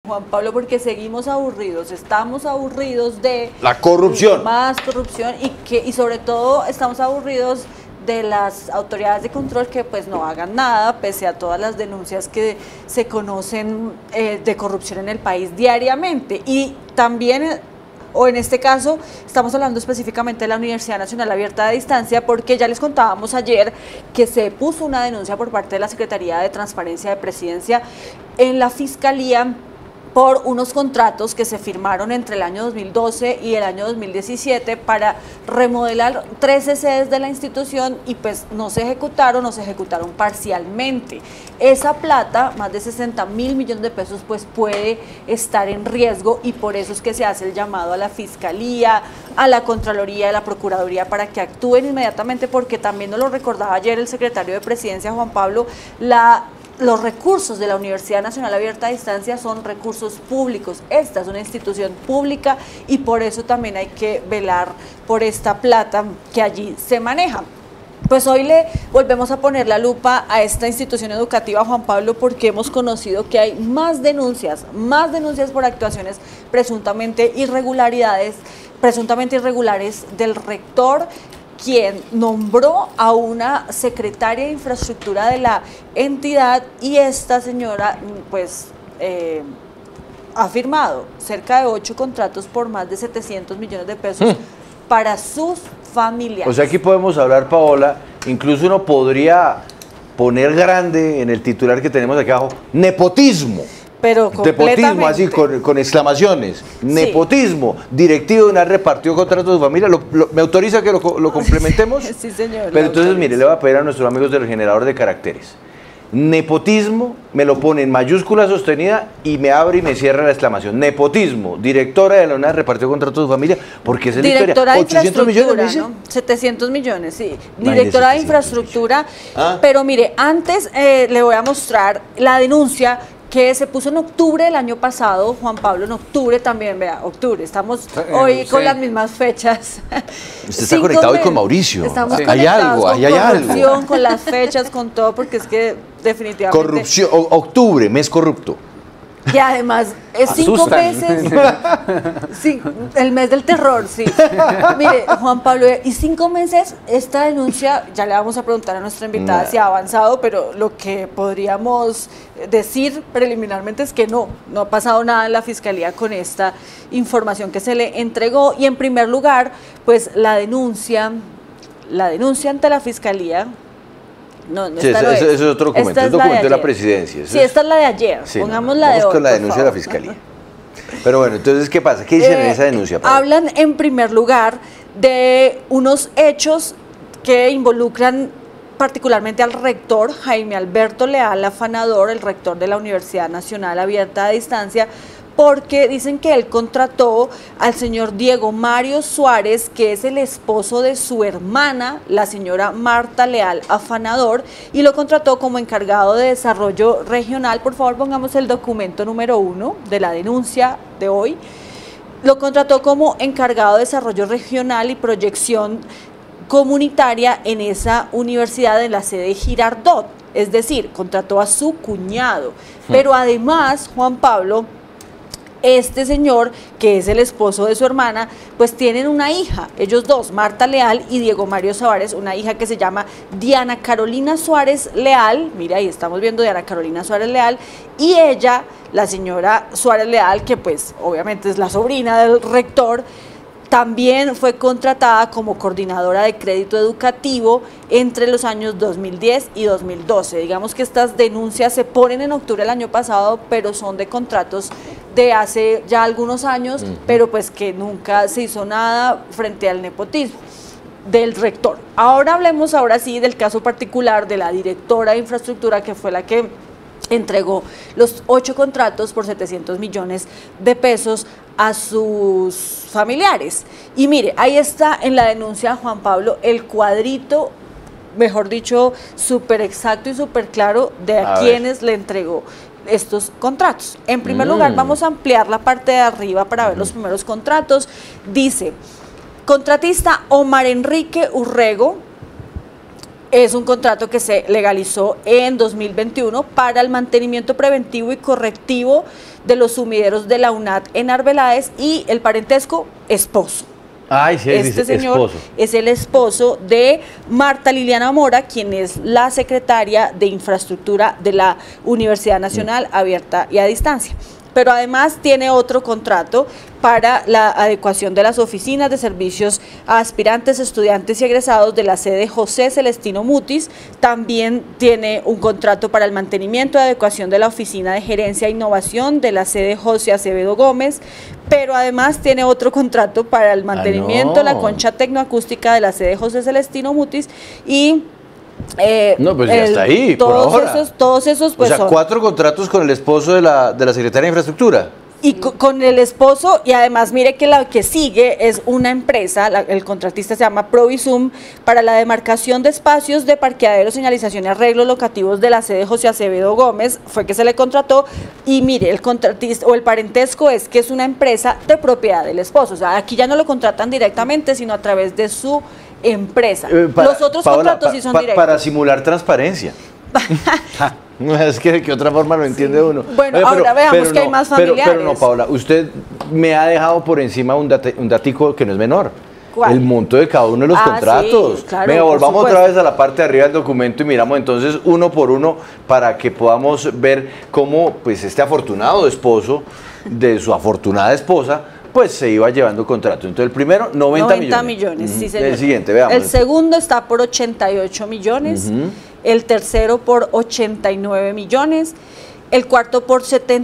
Juan Pablo, porque seguimos aburridos, estamos aburridos de la corrupción. Más corrupción y sobre todo estamos aburridos de las autoridades de control que pues no hagan nada, pese a todas las denuncias que se conocen de corrupción en el país diariamente. Y también, o en este caso, estamos hablando específicamente de la Universidad Nacional Abierta de Distancia, porque ya les contábamos ayer que se puso una denuncia por parte de la Secretaría de Transparencia de Presidencia en la Fiscalía por unos contratos que se firmaron entre el año 2012 y el año 2017 para remodelar 13 sedes de la institución y pues no se ejecutaron parcialmente. Esa plata, más de 60.000 millones de pesos, pues puede estar en riesgo y por eso es que se hace el llamado a la Fiscalía, a la Contraloría, a la Procuraduría para que actúen inmediatamente, porque también nos lo recordaba ayer el secretario de Presidencia, Juan Pablo, los recursos de la Universidad Nacional Abierta a Distancia son recursos públicos. Esta es una institución pública y por eso también hay que velar por esta plata que allí se maneja. Pues hoy le volvemos a poner la lupa a esta institución educativa, Juan Pablo, porque hemos conocido que hay más denuncias por actuaciones presuntamente irregulares del rector, quien nombró a una secretaria de infraestructura de la entidad, y esta señora pues ha firmado cerca de 8 contratos por más de 700 millones de pesos para sus familiares. O sea, aquí podemos hablar, Paola, incluso uno podría poner grande en el titular que tenemos aquí abajo, nepotismo. Pero nepotismo, así con exclamaciones. Sí. Nepotismo, directivo de una repartió contratos de su familia. ¿Me autoriza que lo complementemos? Sí, señor. Pero entonces, mire, le voy a pedir a nuestros amigos del generador de caracteres. Nepotismo, me lo pone en mayúscula sostenida y me abre y me cierra la exclamación. Nepotismo, directora de la UNAD repartió contratos de su familia, porque es la directora historia. De 800 millones, ¿no? 700 millones, sí. Directora de infraestructura. Pero mire, antes le voy a mostrar la denuncia que se puso en octubre del año pasado, Juan Pablo, en octubre también, vea, octubre, estamos hoy con las mismas fechas. Usted está conectado hoy con Mauricio. Estamos hay algo, con hay corrupción, algo. con las fechas, con todo, porque es que definitivamente... Corrupción, octubre, mes corrupto. Y además, es 5 meses, sí, el mes del terror, sí. Mire, Juan Pablo, y 5 meses, esta denuncia, ya le vamos a preguntar a nuestra invitada si ha avanzado, pero lo que podríamos decir preliminarmente es que no ha pasado nada en la Fiscalía con esta información que se le entregó. Y en primer lugar, pues la denuncia ante la Fiscalía... No, sí, ese es otro documento, es documento de la presidencia. Sí, esta es la de ayer, sí, pongamos la de hoy. Vamos con la denuncia de la Fiscalía. Pero bueno, entonces, ¿qué pasa? ¿Qué dicen en esa denuncia, Pablo? Hablan en primer lugar de unos hechos que involucran particularmente al rector Jaime Alberto Leal Afanador, el rector de la Universidad Nacional Abierta a Distancia, porque dicen que él contrató al señor Diego Mario Suárez, que es el esposo de su hermana, la señora Marta Leal Afanador, y lo contrató como encargado de desarrollo regional. Por favor, pongamos el documento número 1 de la denuncia de hoy. Lo contrató como encargado de desarrollo regional y proyección comunitaria en esa universidad, en la sede Girardot, es decir, contrató a su cuñado. Pero además, Juan Pablo, este señor, que es el esposo de su hermana, pues tienen una hija, ellos dos, Marta Leal y Diego Mario Suárez, una hija que se llama Diana Carolina Suárez Leal. Mira, ahí estamos viendo Diana Carolina Suárez Leal, y ella, la señora Suárez Leal, que pues obviamente es la sobrina del rector, también fue contratada como coordinadora de crédito educativo entre los años 2010 y 2012. Digamos que estas denuncias se ponen en octubre del año pasado, pero son de contratos de hace ya algunos años, pero pues que nunca se hizo nada frente al nepotismo del rector. Ahora hablemos ahora sí del caso particular de la directora de infraestructura, que fue la que entregó los 8 contratos por 700 millones de pesos a sus familiares. Y mire, ahí está en la denuncia, Juan Pablo, el cuadrito, mejor dicho, súper exacto y súper claro de a quienes le entregó estos contratos. En primer lugar, vamos a ampliar la parte de arriba para ver los primeros contratos. Dice, contratista Omar Enrique Urrego, Es un contrato que se legalizó en 2021 para el mantenimiento preventivo y correctivo de los sumideros de la UNAT en Arbeláez, y el parentesco, esposo. Ay, sí, Este dice señor esposo. es el esposo de Marta Liliana Mora, quien es la secretaria de Infraestructura de la Universidad Nacional Abierta y a Distancia. Pero además tiene otro contrato para la adecuación de las oficinas de servicios a aspirantes, estudiantes y egresados de la sede José Celestino Mutis. También tiene un contrato para el mantenimiento y adecuación de la oficina de gerencia e innovación de la sede José Acevedo Gómez, pero además tiene otro contrato para el mantenimiento de la concha tecnoacústica de la sede José Celestino Mutis y... no, pues ya está ahí, por ahora. Todos esos pues, o sea, 4 contratos con el esposo de la secretaria de Infraestructura. Y con el esposo, y además mire que la que sigue es una empresa, el contratista se llama Provisum, para la demarcación de espacios de parqueaderos, señalización y arreglos locativos de la sede José Acevedo Gómez, fue que se le contrató, y mire, el contratista o el parentesco es que es una empresa de propiedad del esposo, o sea, aquí ya no lo contratan directamente, sino a través de su empresa. Los otros contratos sí son directos. Para simular transparencia. No, es que de qué otra forma lo entiende uno. Bueno, oye, ahora veamos que hay más familiares. Pero no, Paola, usted me ha dejado por encima un datico que no es menor. ¿Cuál? El monto de cada uno de los contratos. Sí, claro, venga, volvamos otra vez a la parte de arriba del documento y miramos entonces uno por uno para que podamos ver cómo pues este afortunado esposo de su afortunada esposa pues se iba llevando contrato. Entonces el primero, 90 millones. Sí, señor. El siguiente, veamos. El segundo está por 88 millones, el tercero por 89 millones, el cuarto por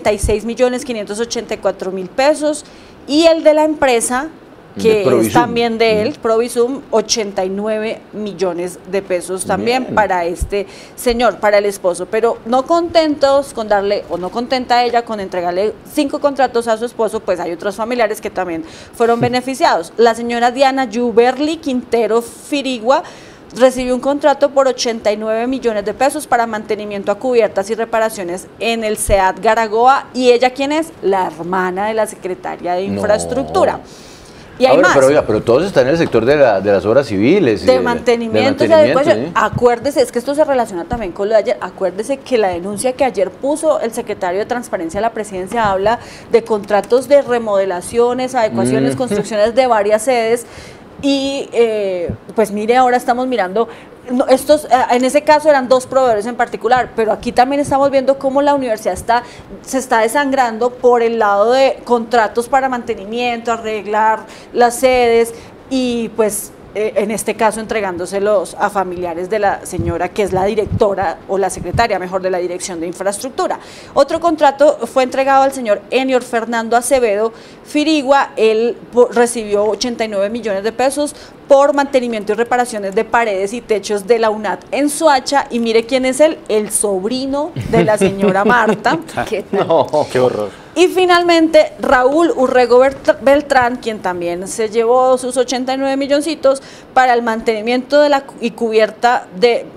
76.584.000 pesos, y el de la empresa, que es también de él, Provisum, 89 millones de pesos también. Bien. Para este señor, para el esposo. Pero no contentos con darle, o no contenta ella con entregarle 5 contratos a su esposo, pues hay otros familiares que también fueron beneficiados. La señora Diana Yuberli Quintero Firigua recibió un contrato por 89 millones de pesos para mantenimiento a cubiertas y reparaciones en el SEAT Garagoa. ¿Y ella quién es? La hermana de la secretaria de Infraestructura. Y hay más. Pero todos están en el sector de las obras civiles. De mantenimiento, de adecuación. ¿Sí? Acuérdese, es que esto se relaciona también con lo de ayer. Acuérdese que la denuncia que ayer puso el secretario de Transparencia de la Presidencia habla de contratos de remodelaciones, adecuaciones, construcciones de varias sedes. Y pues mire, ahora estamos mirando, en ese caso eran 2 proveedores en particular, pero aquí también estamos viendo cómo la universidad se está desangrando por el lado de contratos para mantenimiento, arreglar las sedes, y pues en este caso entregándoselos a familiares de la señora que es la directora o la secretaria, mejor, de la Dirección de Infraestructura. Otro contrato fue entregado al señor Enior Fernando Acevedo Firigua. Él recibió 89 millones de pesos por mantenimiento y reparaciones de paredes y techos de la UNAT en Soacha, y mire quién es él, el sobrino de la señora Marta. ¿Qué tal? No, qué horror. Y finalmente Raúl Urrego Beltrán, quien también se llevó sus 89 milloncitos para el mantenimiento de la cubierta de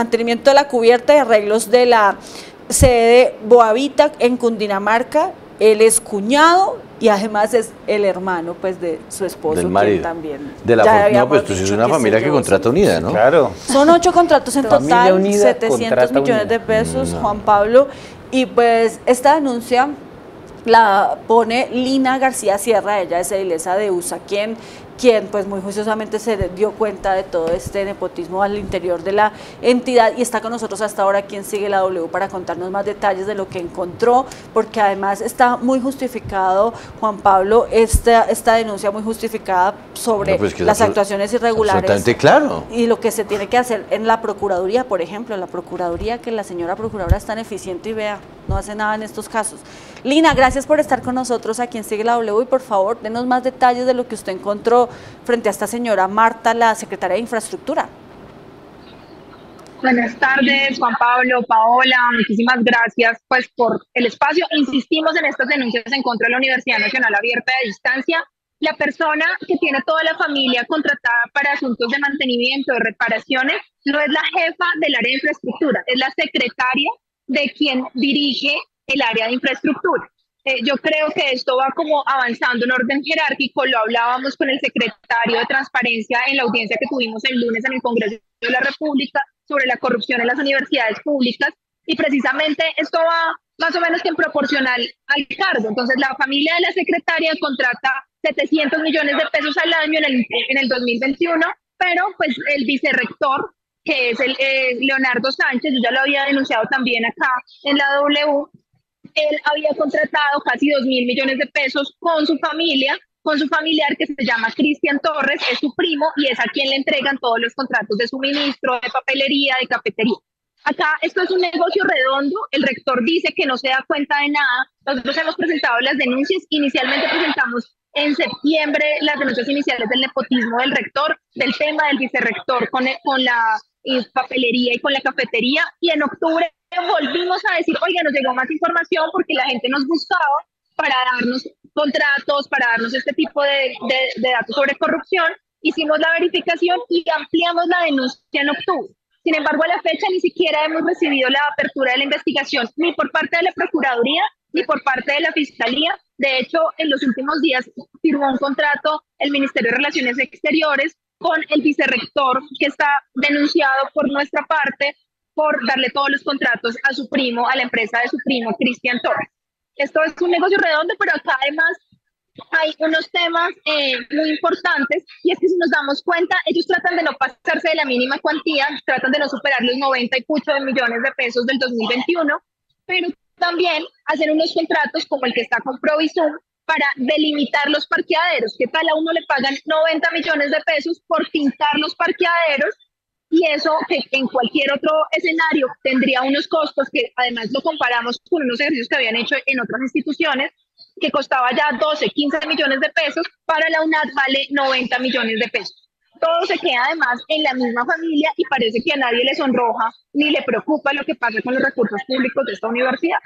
y arreglos de la sede Boavita en Cundinamarca. Él es cuñado y además es el hermano pues de su esposo, del marido, quien también. No, pues es una familia que contrata unida, ¿no? Claro. Son 8 contratos en total, unida, 700 millones de pesos, Juan Pablo, y pues esta denuncia la pone Lina García Sierra, ella es edilesa de USA, quien pues muy juiciosamente se dio cuenta de todo este nepotismo al interior de la entidad, y está con nosotros hasta ahora quien sigue la W para contarnos más detalles de lo que encontró, porque además está muy justificado, Juan Pablo, esta denuncia muy justificada sobre las actuaciones irregulares. Absolutamente claro. Y lo que se tiene que hacer en la Procuraduría, por ejemplo, la Procuraduría, que la señora Procuradora es tan eficiente y vea, no hace nada en estos casos. Lina, gracias por estar con nosotros aquí en Sigue la W, y por favor, denos más detalles de lo que usted encontró frente a esta señora Marta, la secretaria de Infraestructura. Buenas tardes, Juan Pablo, Paola, muchísimas gracias pues por el espacio. Insistimos en estas denuncias en contra de la Universidad Nacional Abierta de Distancia. La persona que tiene toda la familia contratada para asuntos de mantenimiento, de reparaciones, no es la jefa del área de infraestructura, es la secretaria de quien dirige el área de infraestructura. Yo creo que esto va como avanzando en orden jerárquico. Lo hablábamos con el secretario de Transparencia en la audiencia que tuvimos el lunes en el Congreso de la República, sobre la corrupción en las universidades públicas y precisamente esto va más o menos que en proporcional al cargo. Entonces la familia de la secretaria contrata 700 millones de pesos al año en el 2021, pero pues el vicerrector, que es el Leonardo Sánchez, yo ya lo había denunciado también acá en la W, él había contratado casi 2.000 millones de pesos con su familia, con su familiar que se llama Cristian Torres, es su primo y es a quien le entregan todos los contratos de suministro, de papelería, de cafetería. Acá esto es un negocio redondo, el rector dice que no se da cuenta de nada, nosotros hemos presentado las denuncias, inicialmente presentamos en septiembre las denuncias iniciales del nepotismo del rector, del tema del vicerrector con la papelería y con la cafetería, y en octubre volvimos a decir, oiga, nos llegó más información porque la gente nos buscaba para darnos contratos, para darnos este tipo de datos sobre corrupción, hicimos la verificación y ampliamos la denuncia en octubre. Sin embargo, a la fecha ni siquiera hemos recibido la apertura de la investigación, ni por parte de la Procuraduría, ni por parte de la Fiscalía. De hecho, en los últimos días firmó un contrato el Ministerio de Relaciones Exteriores con el vicerrector, que está denunciado por nuestra parte por darle todos los contratos a su primo, a la empresa de su primo, Cristian Torres. Esto es un negocio redondo, pero acá además hay unos temas muy importantes, y es que si nos damos cuenta, ellos tratan de no pasarse de la mínima cuantía, tratan de no superar los 90 y pucho de millones de pesos del 2021, pero también hacen unos contratos como el que está con Provisum para delimitar los parqueaderos. ¿Qué tal a uno le pagan 90 millones de pesos por pintar los parqueaderos? Y eso que en cualquier otro escenario tendría unos costos que además lo comparamos con unos ejercicios que habían hecho en otras instituciones, que costaba ya 12, 15 millones de pesos, para la UNAD vale 90 millones de pesos. Todo se queda además en la misma familia y parece que a nadie le sonroja ni le preocupa lo que pasa con los recursos públicos de esta universidad.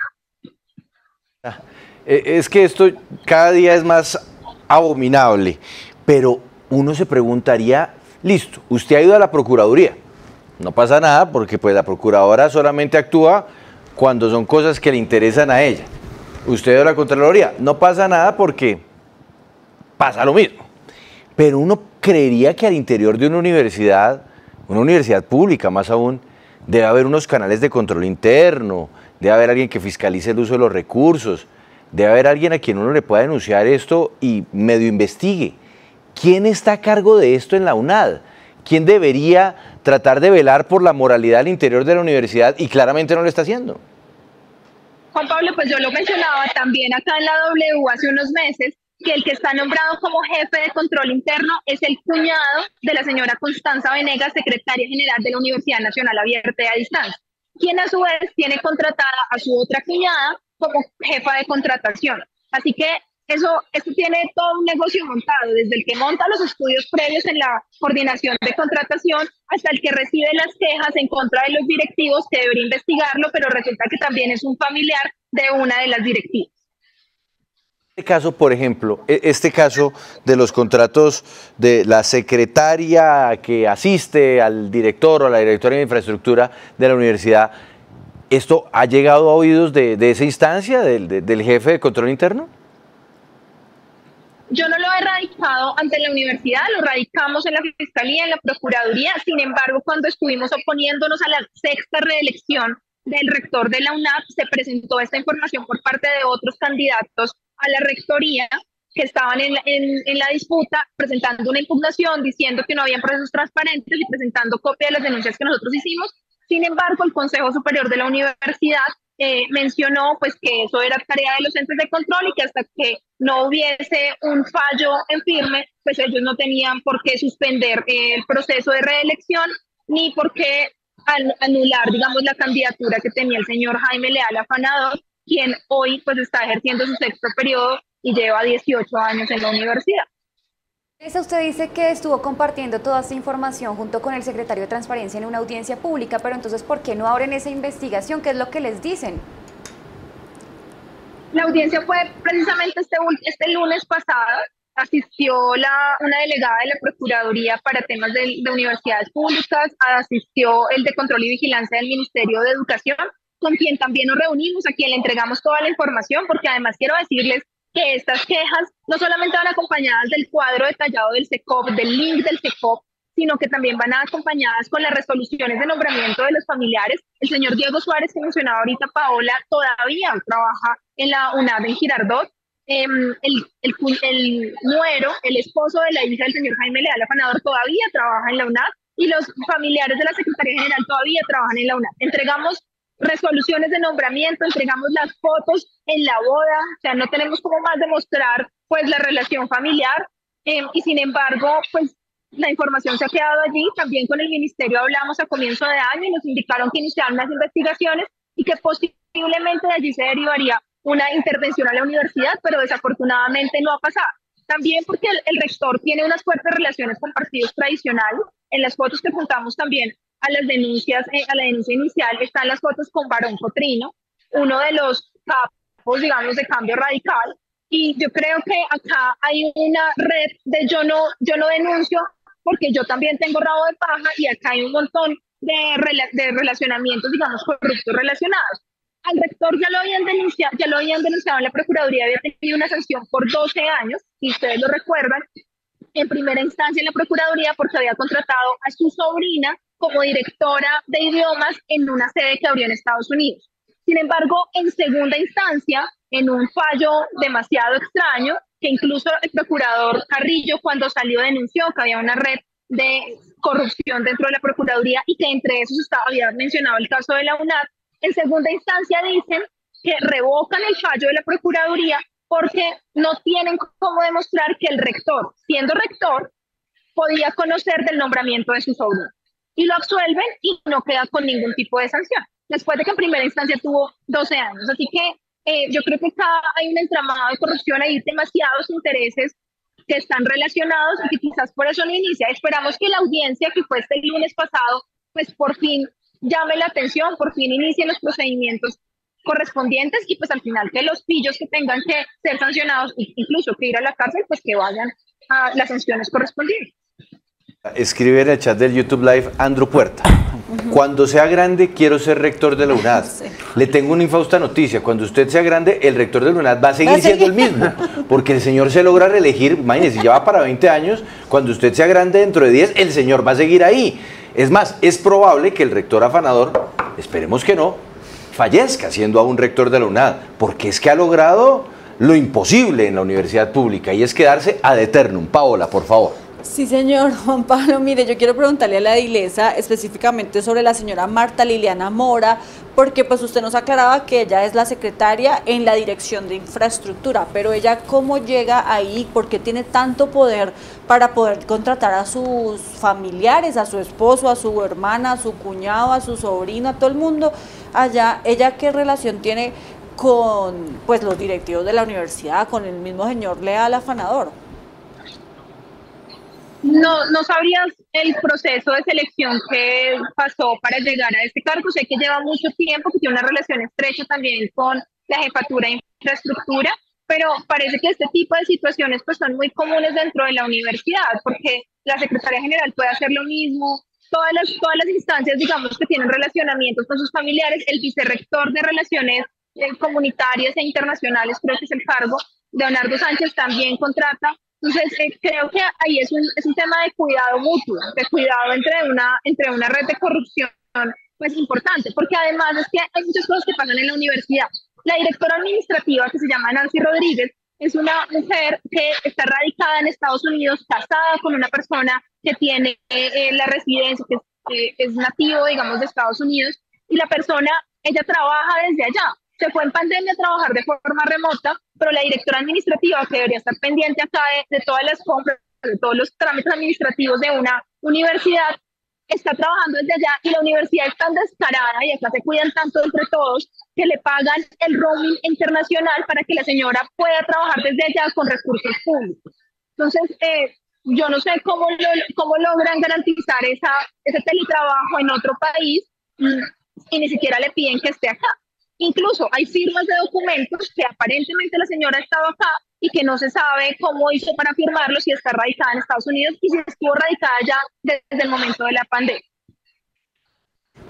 Es que esto cada día es más abominable, pero uno se preguntaría, listo, usted ha ido a la Procuraduría, no pasa nada porque pues la Procuradora solamente actúa cuando son cosas que le interesan a ella. Usted de la Contraloría, no pasa nada porque pasa lo mismo. Pero uno creería que al interior de una universidad pública más aún, debe haber unos canales de control interno, debe haber alguien que fiscalice el uso de los recursos, debe haber alguien a quien uno le pueda denunciar esto y medio investigue. ¿Quién está a cargo de esto en la UNAD? ¿Quién debería tratar de velar por la moralidad al interior de la universidad y claramente no lo está haciendo? Juan Pablo, pues yo lo mencionaba también acá en la W hace unos meses, que el que está nombrado como jefe de control interno es el cuñado de la señora Constanza Venegas, secretaria general de la Universidad Nacional Abierta y a Distancia, quien a su vez tiene contratada a su otra cuñada como jefa de contratación. Así que esto tiene todo un negocio montado, desde el que monta los estudios previos en la coordinación de contratación hasta el que recibe las quejas en contra de los directivos, que debería investigarlo, pero resulta que también es un familiar de una de las directivas. Este caso, por ejemplo, este caso de los contratos de la secretaria que asiste al director o a la directora de infraestructura de la universidad, ¿esto ha llegado a oídos de esa instancia, del jefe de control interno? Yo no lo he radicado ante la universidad, lo radicamos en la Fiscalía, en la Procuraduría. Sin embargo, cuando estuvimos oponiéndonos a la sexta reelección del rector de la UNAD, se presentó esta información por parte de otros candidatos a la rectoría que estaban en la disputa, presentando una impugnación, diciendo que no habían procesos transparentes y presentando copia de las denuncias que nosotros hicimos. Sin embargo, el Consejo Superior de la Universidad mencionó pues que eso era tarea de los entes de control y que hasta que no hubiese un fallo en firme, pues ellos no tenían por qué suspender el proceso de reelección ni por qué anular, digamos, la candidatura que tenía el señor Jaime Leal Afanador, quien hoy pues está ejerciendo su sexto periodo y lleva 18 años en la universidad. Usted dice que estuvo compartiendo toda esta información junto con el secretario de Transparencia en una audiencia pública, pero entonces, ¿por qué no abren esa investigación? ¿Qué es lo que les dicen? La audiencia fue precisamente este lunes pasado. Asistió una delegada de la Procuraduría para temas de universidades públicas, asistió el de Control y Vigilancia del Ministerio de Educación, con quien también nos reunimos, a quien le entregamos toda la información, porque además quiero decirles que estas quejas no solamente van acompañadas del cuadro detallado del SECOP, del link del SECOP, sino que también van acompañadas con las resoluciones de nombramiento de los familiares. El señor Diego Suárez, que mencionaba ahorita Paola, todavía trabaja en la UNAV en Girardot. El nuero, el esposo de la hija del señor Jaime Leal Afanador, todavía trabaja en la UNAV, y los familiares de la Secretaría General todavía trabajan en la UNAV. Entregamos resoluciones de nombramiento, entregamos las fotos en la boda, o sea, no tenemos como más demostrar pues la relación familiar, y sin embargo, pues la información se ha quedado allí. También con el ministerio hablamos a comienzo de año y nos indicaron que iniciaron las investigaciones y que posiblemente de allí se derivaría una intervención a la universidad, pero desafortunadamente no ha pasado. También porque el rector tiene unas fuertes relaciones con partidos tradicionales. En las fotos que apuntamos también a las denuncias, a la denuncia inicial, están las fotos con Barón Cotrino, uno de los capos, digamos, de Cambio Radical. Y yo creo que acá hay una red de yo no denuncio porque yo también tengo rabo de paja, y acá hay un montón de relacionamientos, digamos, corruptos relacionados. Al rector ya lo habían denunciado en la Procuraduría, había tenido una sanción por 12 años, si ustedes lo recuerdan, en primera instancia en la Procuraduría porque había contratado a su sobrina como directora de idiomas en una sede que abrió en Estados Unidos. Sin embargo, en segunda instancia, en un fallo demasiado extraño, que incluso el procurador Carrillo, cuando salió, denunció que había una red de corrupción dentro de la Procuraduría y que entre esos había mencionado el caso de la UNAD. En segunda instancia dicen que revocan el fallo de la Procuraduría porque no tienen cómo demostrar que el rector, siendo rector, podía conocer del nombramiento de su sobrino. Y lo absuelven y no queda con ningún tipo de sanción, después de que en primera instancia tuvo 12 años. Así que yo creo que acá hay un entramado de corrupción, hay demasiados intereses que están relacionados y que quizás por eso no inicia. Esperamos que la audiencia que fue este lunes pasado, pues por fin llame la atención, por fin inicie los procedimientos correspondientes y pues al final que los pillos que tengan que ser sancionados, incluso que ir a la cárcel, pues que vayan a las sanciones correspondientes. Escribe en el chat del YouTube Live Andrew Puerta. Cuando sea grande quiero ser rector de la UNAD. Sí. Le tengo una infausta noticia. Cuando usted sea grande, el rector de la UNAD va a seguir siendo el mismo. Porque el señor se logra reelegir, imagínese, ya va para 20 años. Cuando usted sea grande dentro de 10, el señor va a seguir ahí. Es más, es probable que el rector afanador, esperemos que no, fallezca siendo aún rector de la UNAD. Porque es que ha logrado lo imposible en la universidad pública y es quedarse ad eternum. Paola, por favor. Sí, señor Juan Pablo, mire, yo quiero preguntarle a la Dilesa específicamente sobre la señora Marta Liliana Mora, porque pues usted nos aclaraba que ella es la secretaria en la Dirección de Infraestructura, pero ella ¿cómo llega ahí? ¿Por qué tiene tanto poder para poder contratar a sus familiares, a su esposo, a su hermana, a su cuñado, a su sobrina, a todo el mundo allá? ¿Ella qué relación tiene con pues los directivos de la universidad, con el mismo señor Leal Afanador? No sabrías el proceso de selección que pasó para llegar a este cargo. Sé que lleva mucho tiempo, que tiene una relación estrecha también con la jefatura de infraestructura, pero parece que este tipo de situaciones pues son muy comunes dentro de la universidad, porque la Secretaría General puede hacer lo mismo, todas las instancias, digamos, que tienen relacionamientos con sus familiares, el vicerrector de Relaciones Comunitarias e Internacionales, creo que es el cargo, Leonardo Sánchez, también contrata. Entonces, creo que ahí es un tema de cuidado mutuo, de cuidado entre una red de corrupción pues importante, porque además es que hay muchas cosas que pasan en la universidad. La directora administrativa, que se llama Nancy Rodríguez, es una mujer que está radicada en Estados Unidos, casada con una persona que tiene la residencia, que es nativo, digamos, de Estados Unidos, y la persona, ella trabaja desde allá. Se fue en pandemia a trabajar de forma remota, pero la directora administrativa, que debería estar pendiente acá de todas las compras, de todos los trámites administrativos de una universidad, está trabajando desde allá y la universidad es tan descarada y acá se cuidan tanto entre todos que le pagan el roaming internacional para que la señora pueda trabajar desde allá con recursos públicos. Entonces, yo no sé cómo logran garantizar ese teletrabajo en otro país y ni siquiera le piden que esté acá. Incluso hay firmas de documentos que aparentemente la señora ha estado acá y que no se sabe cómo hizo para firmarlos, si está radicada en Estados Unidos y si estuvo radicada ya desde el momento de la pandemia.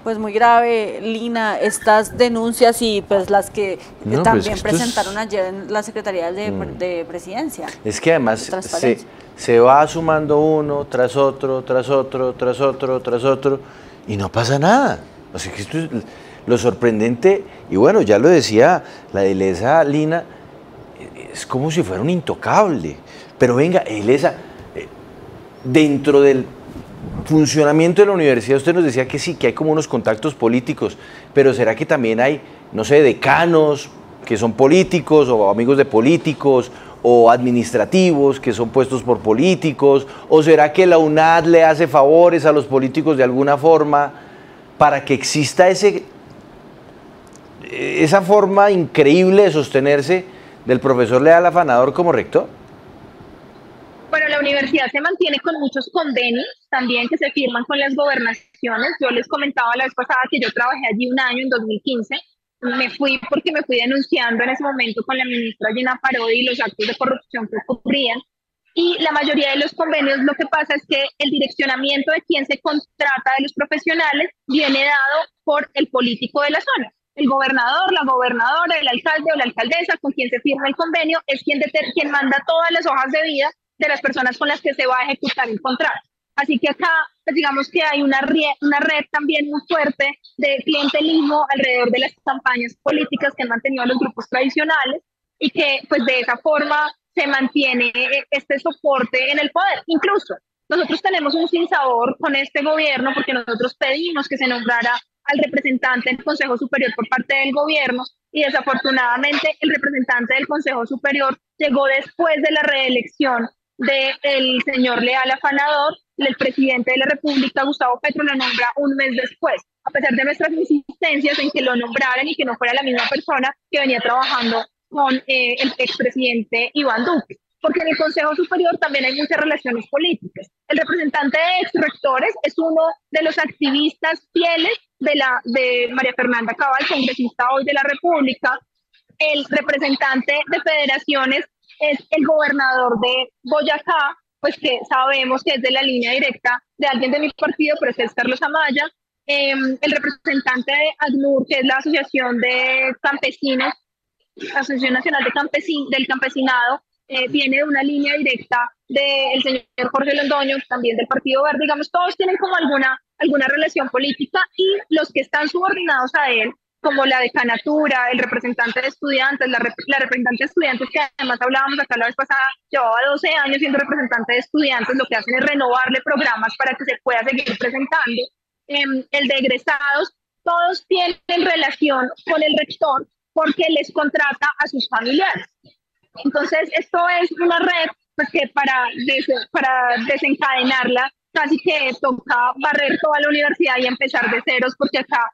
Pues muy grave, Lina, estas denuncias y pues las que No, también pues presentaron ayer en la Secretaría de Presidencia. Es que además Transparencia. se va sumando uno tras otro, tras otro, tras otro, tras otro, y no pasa nada. O sea, que esto es lo sorprendente, y bueno, ya lo decía la Ilesa Lina, es como si fuera un intocable. Pero venga, Ilesa, dentro del funcionamiento de la universidad, usted nos decía que sí, que hay como unos contactos políticos, pero ¿será que también hay, no sé, decanos que son políticos o amigos de políticos o administrativos que son puestos por políticos? ¿O será que la UNAD le hace favores a los políticos de alguna forma para que exista esa forma increíble de sostenerse del profesor Leal Afanador como rector? Bueno, la universidad se mantiene con muchos convenios también que se firman con las gobernaciones. Yo les comentaba la vez pasada que yo trabajé allí un año, en 2015. Me fui porque me fui denunciando en ese momento con la ministra Gina Parodi los actos de corrupción que ocurrían. Y la mayoría de los convenios, lo que pasa es que el direccionamiento de quién se contrata de los profesionales viene dado por el político de la zona. El gobernador, la gobernadora, el alcalde o la alcaldesa con quien se firma el convenio es quien manda todas las hojas de vida de las personas con las que se va a ejecutar el contrato. Así que acá, pues digamos que hay una red también muy fuerte de clientelismo alrededor de las campañas políticas que han mantenido los grupos tradicionales y que pues de esa forma se mantiene este soporte en el poder. Incluso nosotros tenemos un sinsabor con este gobierno porque nosotros pedimos que se nombrara al representante del Consejo Superior por parte del gobierno y desafortunadamente el representante del Consejo Superior llegó después de la reelección del señor Leal Afanador. El presidente de la República, Gustavo Petro, lo nombra un mes después, a pesar de nuestras insistencias en que lo nombraran y que no fuera la misma persona que venía trabajando con el expresidente Iván Duque, porque en el Consejo Superior también hay muchas relaciones políticas. El representante de exrectores es uno de los activistas fieles de María Fernanda Cabal, congresista hoy de la República. El representante de federaciones es el gobernador de Boyacá, pues que sabemos que es de la línea directa de alguien de mi partido, pero es Carlos Amaya. El representante de ACNUR, que es la Asociación de Campesinos, Asociación Nacional del Campesinado, viene de una línea directa del señor Jorge Londoño, también del Partido Verde. Digamos, todos tienen como alguna relación política, y los que están subordinados a él, como la decanatura, el representante de estudiantes, la representante de estudiantes, que además hablábamos acá la vez pasada, llevaba 12 años siendo representante de estudiantes, lo que hacen es renovarle programas para que se pueda seguir presentando. El de egresados, todos tienen relación con el rector porque les contrata a sus familiares. Entonces, esto es una red pues, que para desencadenarla casi que toca barrer toda la universidad y empezar de ceros, porque acá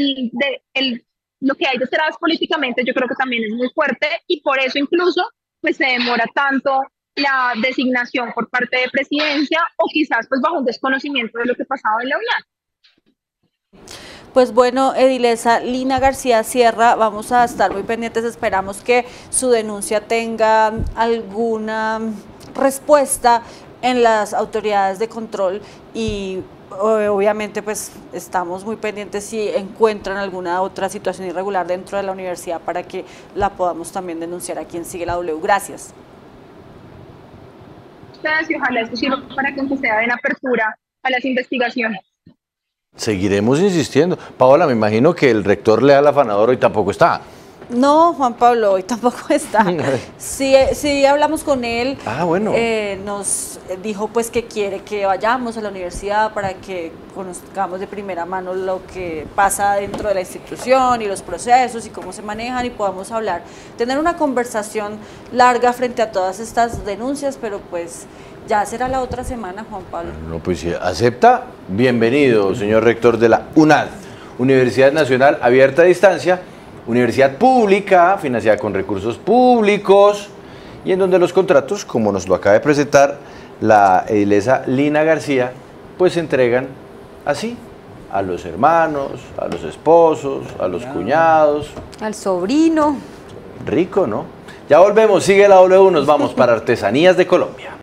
lo que hay detrás políticamente yo creo que también es muy fuerte, y por eso incluso pues se demora tanto la designación por parte de presidencia, o quizás pues bajo un desconocimiento de lo que pasaba en la UNAD. Pues bueno, Edilesa Lina García Sierra, vamos a estar muy pendientes, esperamos que su denuncia tenga alguna respuesta en las autoridades de control, y obviamente pues estamos muy pendientes si encuentran alguna otra situación irregular dentro de la universidad para que la podamos también denunciar aquí en Sigue la W. Gracias. Gracias, y ojalá esto sirva para que se den apertura a las investigaciones. Seguiremos insistiendo. Paola, me imagino que el rector Leal Afanador hoy tampoco está. No, Juan Pablo, hoy tampoco está. Sí hablamos con él. Bueno. Nos dijo pues que quiere que vayamos a la universidad para que conozcamos de primera mano lo que pasa dentro de la institución y los procesos y cómo se manejan, y podamos hablar, tener una conversación larga frente a todas estas denuncias, pero pues ya será la otra semana, Juan Pablo. No, pues si acepta, bienvenido, señor rector de la UNAD, Universidad Nacional Abierta a Distancia, universidad pública, financiada con recursos públicos, y en donde los contratos, como nos lo acaba de presentar la Edilesa Lina García, pues se entregan así, a los hermanos, a los esposos, a los cuñados. Al sobrino. Rico, ¿no? Ya volvemos, sigue la W, nos vamos para Artesanías de Colombia.